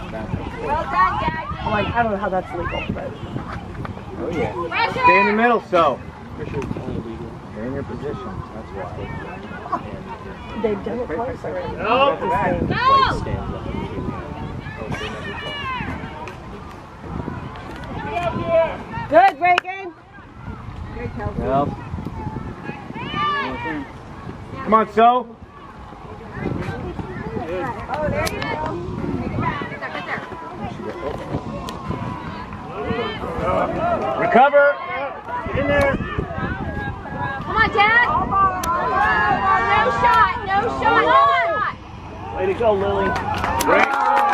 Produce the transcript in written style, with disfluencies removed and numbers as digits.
Well done, Dad. I'm like, I don't know how that's legal, but. Oh yeah. Pressure. Stay in the middle, so. Pretty sure it's only legal. Stay in your position. That's why. They've done it twice already. Go! White stands up immediately. Good, Reagan. Good, Kelsey. Well. Come on, so. Oh, there you go. Take it back. Get there. Recover. Get in there. Come on, Dad. No shot. No shot. Way to go, Lily. Break.